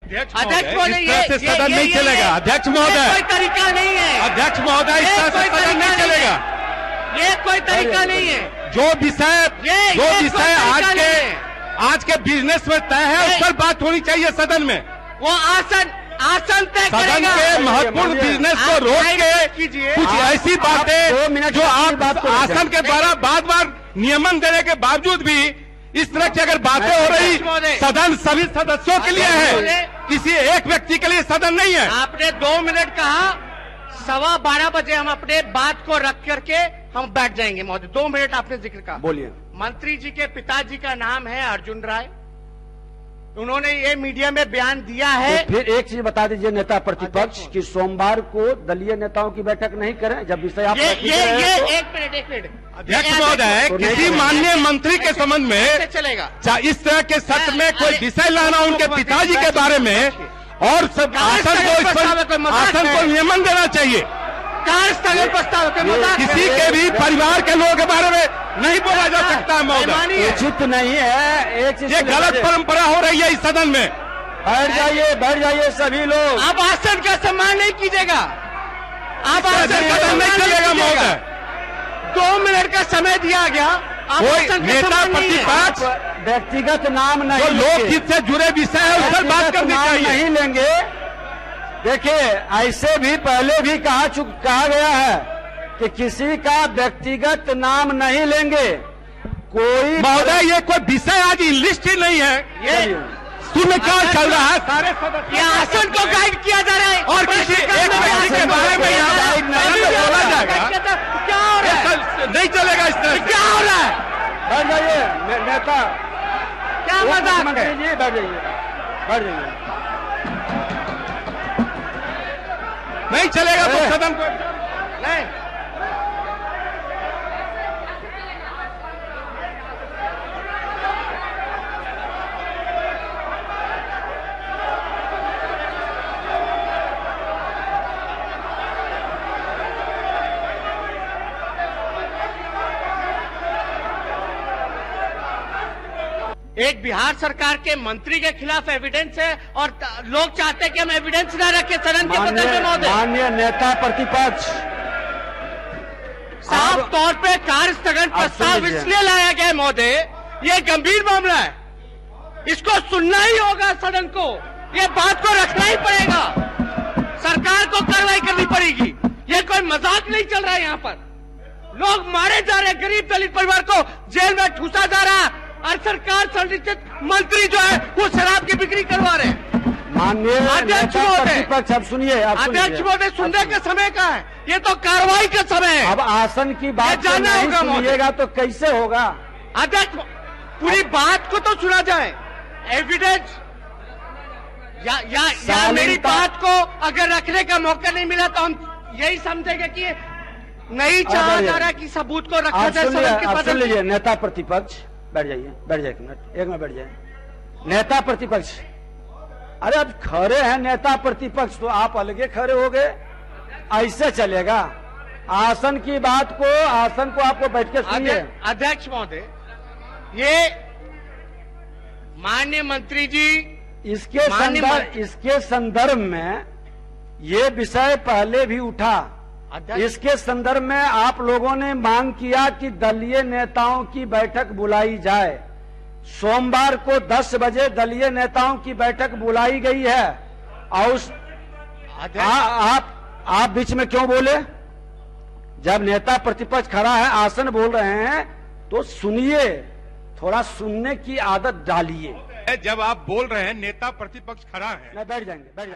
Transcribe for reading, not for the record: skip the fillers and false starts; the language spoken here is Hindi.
अध्यक्ष महोदय, इस तरह से सदन नहीं चलेगा। अध्यक्ष महोदय, कोई तरीका नहीं है। अध्यक्ष महोदय, इस तरह से सदन नहीं चलेगा। ये कोई तरीका नहीं है। जो विषय आज के बिजनेस में तय है उस पर बात होनी चाहिए सदन में। वो आसन तय सदन करेगा। के महत्वपूर्ण बिजनेस को रोक के कुछ ऐसी बातें जो आप आसन के द्वारा बार नियमन देने के बावजूद भी इस तरह की अगर बातें हो रही, सदन सभी सदस्यों के लिए है, किसी एक व्यक्ति के लिए सदन नहीं है। आपने 2 मिनट कहा, 12:15 बजे हम अपने बात को रख करके हम बैठ जाएंगे महोदय। 2 मिनट आपने जिक्र कहा। बोलिए। मंत्री जी के पिताजी का नाम है अर्जुन राय। उन्होंने ये मीडिया में बयान दिया है। तो फिर एक चीज बता दीजिए नेता प्रतिपक्ष कि सोमवार को दलीय नेताओं की बैठक नहीं करें जब विषय आप ये एक मिनट अध्यक्ष महोदय, किसी माननीय मंत्री के संबंध में चलेगा इस तरह के सत्र में कोई विषय लाना उनके पिताजी के बारे में और सब आसन को नियमन देना चाहिए। कार्यस्थगन प्रस्ताव किसी के भी परिवार के लोगों के बारे में नहीं बोला जा सकता है महोदय। उचित नहीं है। एक चीज ये गलत परंपरा हो रही है इस सदन में। बैठ जाइए सभी लोग। आप आसन का सम्मान नहीं कीजिएगा। आप आसन का सदन नहीं चलेगा महोदय। 2 मिनट का समय दिया गया। कोई नेता प्रतिपक्ष व्यक्तिगत नाम नहीं, लोकहित से जुड़े विषय है उस पर बात करनी चाहिए। नहीं लेंगे। देखिए, ऐसे भी पहले भी कहा गया है कि किसी का व्यक्तिगत नाम नहीं लेंगे। कोई महोदय, ये कोई विषय आज लिस्ट ही नहीं है। ये शून्यकाल चल रहा है। सारे सदस्य आसन को गाइड किया जा रहा है और किसी एक व्यक्ति के बारे में यहाँ बोला जाएगा। क्या हो रहा है? नहीं चलेगा इस तरह। क्या हो रहा है? बैठ जाइए नेता। क्या मजाक है? बैठ जाइए। नहीं चलेगा तो सदन को नहीं। एक बिहार सरकार के मंत्री के खिलाफ एविडेंस है और लोग चाहते हैं कि हम एविडेंस न रखें सदन के सदन में महोदय। माननीय नेता प्रतिपक्ष, साफ तौर पे कार्य स्थगन प्रस्ताव इसलिए लाया गया है महोदय, ये गंभीर मामला है, इसको सुनना ही होगा सदन को, ये बात को रखना ही पड़ेगा, सरकार को कार्रवाई करनी पड़ेगी। ये कोई मजाक नहीं चल रहा है। यहाँ पर लोग मारे जा रहे हैं, गरीब दलित परिवार को जेल में ठूसा जा रहा है और सरकार संरक्षित मंत्री जो है वो शराब की बिक्री करवा रहे हैं। माननीय अध्यक्ष प्रतिपक्ष, अब सुनिए। अध्यक्ष महोदय, सुनने का समय का है, ये तो कार्रवाई का समय है। अब आसन की बात जानना होगा सुनिएगा तो कैसे होगा? अध्यक्ष, पूरी बात को तो सुना जाए, एविडेंस या मेरी बात को अगर रखने का मौका नहीं मिला तो हम यही समझेंगे कि नहीं चाहा जा रहा कि सबूत को रखा जाए सदन के सुन लीजिए नेता प्रतिपक्ष, बैठ जाइए 1 मिनट, एक मिनट बैठ जाइए। नेता प्रतिपक्ष, अरे अब खड़े हैं नेता प्रतिपक्ष तो आप अलगे खड़े हो गए, ऐसे चलेगा? आसन की बात को, आसन को आपको बैठ के सुनिए। अध्यक्ष महोदय, ये माननीय मंत्री जी, इसके संदर्भ में ये विषय पहले भी उठा। इसके संदर्भ में आप लोगों ने मांग किया कि दलीय नेताओं की बैठक बुलाई जाए। सोमवार को 10 बजे दलीय नेताओं की बैठक बुलाई गई है और आप बीच में क्यों बोले? जब नेता प्रतिपक्ष खड़ा है, आसन बोल रहे हैं तो सुनिए, थोड़ा सुनने की आदत डालिए। जब आप बोल रहे हैं नेता प्रतिपक्ष खड़ा है, बैठ जाएंगे।